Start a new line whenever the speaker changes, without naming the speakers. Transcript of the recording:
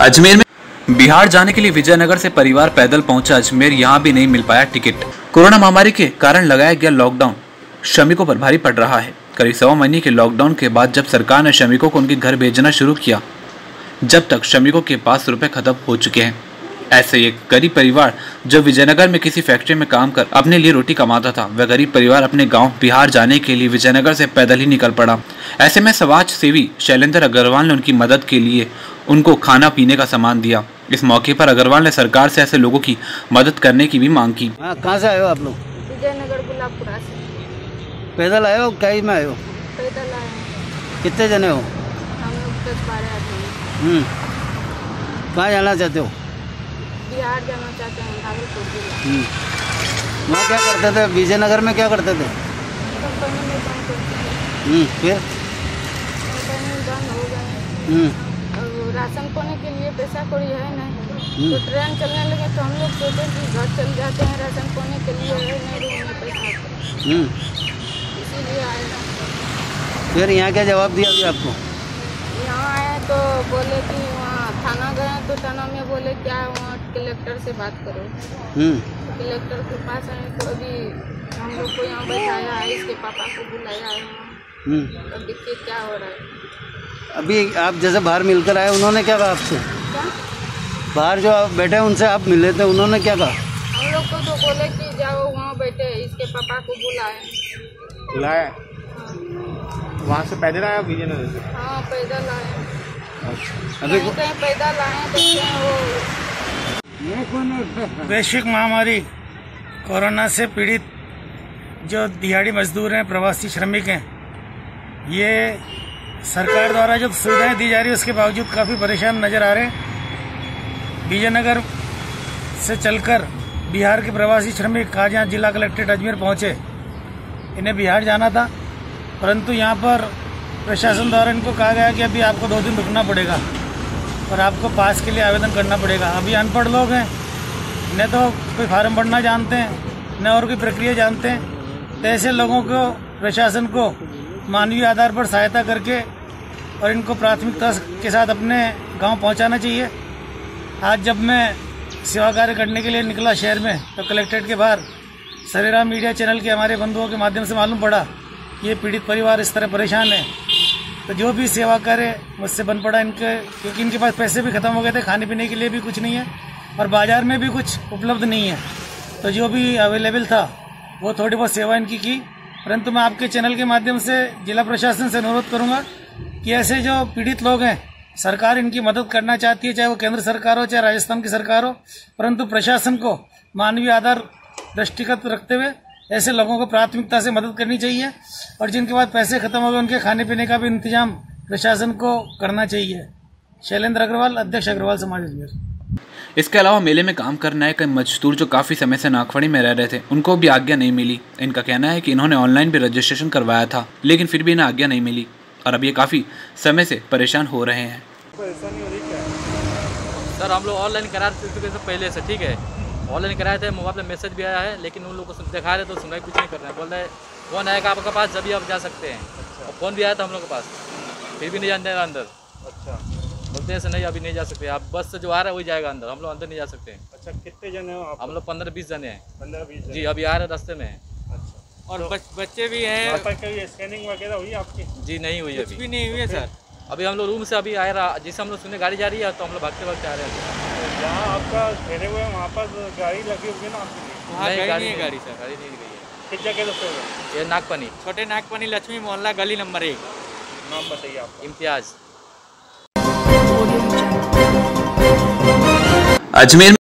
अजमेर में बिहार जाने के लिए विजयनगर से परिवार पैदल पहुंचा अजमेर, यहां भी नहीं मिल पाया टिकट। कोरोना महामारी के कारण लगाया गया लॉकडाउन श्रमिकों पर भारी पड़ रहा है। करीब 1.25 महीने के लॉकडाउन के बाद जब सरकार ने श्रमिकों को उनके घर भेजना शुरू किया, जब तक श्रमिकों के पास रुपए खत्म हो चुके हैं। ऐसे एक गरीब परिवार जो विजयनगर में किसी फैक्ट्री में काम कर अपने लिए रोटी कमाता था, वह गरीब परिवार अपने गांव बिहार जाने के लिए विजयनगर से पैदल ही निकल पड़ा। ऐसे में समाज सेवी शैलेंद्र अग्रवाल ने उनकी मदद के लिए उनको खाना पीने का सामान दिया। इस मौके पर अग्रवाल ने सरकार से ऐसे लोगों की मदद करने की भी मांग की।
कहाँ से आए हो आप लोग?
विजयनगर गुलाबपुरा से।
पैदल आए हो क्या में आए हो?
पैदल आए।
कितने जने हो?
हम लोग 10-12 आदमी।
कहाँ जाना चाहते हो?
बिहार जाना चाहते हैं, भागलपुर जिला।
वहाँ क्या करते थे? विजयनगर में क्या करते थे?
कंपनी में काम करते थे।
फिर
कंपनी बंद हो गए और राशन पाने के लिए पैसा कोई है नहीं, तो ट्रेन चलने लगे तो हम लोग सोचे कि घर चल जाते हैं, राशन पाने के लिए है नहीं, रूम में पैसा इसीलिए आए।
फिर यहाँ क्या जवाब दिया अभी आपको?
यहाँ आए तो बोले कि वहाँ थाना गए तो थाना में बोले क्या वहाँ कलेक्टर से बात करो। कलेक्टर के पास आए तो अभी हम लोग को यहाँ बैठाया है, इसके पापा को बुलाया है। अब देखिए क्या हो रहा है।
अभी आप जैसे बाहर मिलकर आए, उन्होंने क्या कहा आपसे?
क्या?
बाहर जो आप बैठे उनसे आप मिले थे, उन्होंने क्या कहा?
हम लोग को तो बोले कि जाओ वहाँ बैठे, इसके पापा को बुलाया।
वहाँ से पैदल आया विजयनगर से?
हाँ पैदल आए।
अच्छा।
अभी कहीं पैदल आए तो
वैश्विक महामारी कोरोना से पीड़ित जो दिहाड़ी मजदूर हैं, प्रवासी श्रमिक हैं, ये सरकार द्वारा जो सुविधाएं दी जा रही है उसके बावजूद काफ़ी परेशान नजर आ रहे हैं। विजयनगर से चलकर बिहार के प्रवासी श्रमिक आज यहाँ जिला कलेक्ट्रेट अजमेर पहुंचे। इन्हें बिहार जाना था, परंतु यहाँ पर प्रशासन द्वारा इनको कहा गया कि अभी आपको 2 दिन रुकना पड़ेगा और आपको पास के लिए आवेदन करना पड़ेगा। अभी अनपढ़ लोग हैं, न तो कोई फार्म भरना जानते हैं, न और कोई प्रक्रिया जानते हैं। तो ऐसे लोगों को प्रशासन को मानवीय आधार पर सहायता करके और इनको प्राथमिकता के साथ अपने गांव पहुंचाना चाहिए। आज जब मैं सेवा कार्य करने के लिए निकला शहर में, तो कलेक्ट्रेट के बाहर सरेराम मीडिया चैनल के हमारे बंधुओं के माध्यम से मालूम पड़ा ये पीड़ित परिवार इस तरह परेशान है। तो जो भी सेवा कार्य मुझसे बन पड़ा इनके, क्योंकि इनके पास पैसे भी खत्म हो गए थे, खाने पीने के लिए भी कुछ नहीं है और बाजार में भी कुछ उपलब्ध नहीं है। तो जो भी अवेलेबल था वो थोड़ी बहुत सेवा इनकी की। परंतु मैं आपके चैनल के माध्यम से जिला प्रशासन से अनुरोध करूंगा कि ऐसे जो पीड़ित लोग हैं, सरकार इनकी मदद करना चाहती है, चाहे वो केंद्र सरकार हो चाहे राजस्थान की सरकार हो, परंतु प्रशासन को मानवीय आधार दृष्टिगत रखते हुए ऐसे लोगों को प्राथमिकता से मदद करनी चाहिए और जिनके पास पैसे खत्म हो गए उनके खाने पीने का भी इंतजाम प्रशासन को करना चाहिए। शैलेंद्र अग्रवाल, अध्यक्ष अग्रवाल समाज अजमेर।
इसके अलावा मेले में काम करने आए कई मजदूर जो काफ़ी समय से नागफड़ी में रह रहे थे, उनको भी आज्ञा नहीं मिली। इनका कहना है कि इन्होंने ऑनलाइन भी रजिस्ट्रेशन करवाया था, लेकिन फिर भी इन्हें आज्ञा नहीं मिली और अब ये काफ़ी समय से परेशान हो रहे हैं।
सर हम लोग ऑनलाइन करा चुके थे पहले से, ठीक है, ऑनलाइन कराए थे, मोबाइल पे मैसेज भी आया है, लेकिन उन लोगों को दिखा रहे तो सुनवाई कुछ नहीं कर रहे हैं। बोल रहे फोन आएगा आपके पास जब भी आप जा सकते हैं। और फ़ोन भी आया था हम लोग के पास, फिर भी नहीं जाने रहा अंदर।
अच्छा।
बोलते हैं से नहीं अभी नहीं जा सकते, आप बस से जो आ रहा है वही जाएगा अंदर, हम लोग अंदर नहीं जा सकते हैं।
अच्छा, कितने जने हो आप?
हम लोग 15-20 जने हैं।
15-20 जने?
जी, अभी आ रहे रास्ते में।
अच्छा।
और बच्चे भी हैं।
स्कैनिंग वगैरह हुई आपकी?
जी नहीं हुई, अभी
भी नहीं हुई है सर।
अभी हम लोग रूम से अभी आए रहा, जिससे हम लोग सुनने गाड़ी जा रही है तो हम लोग भागते भागते आ रहे हैं।
जहाँ आपका ठहरे हुए हैं वहाँ पर गाड़ी लगी होगी ना आपके लिए?
नहीं, गाड़ी नहीं है, गाड़ी सर गाड़ी नहीं गई है।
किस जगह रुके हुए?
ये नागपनी,
छोटे नागपनी लक्ष्मी मोहल्ला गली नंबर 1।
नाम बताइए आप।
इम्तियाज।
अजमेर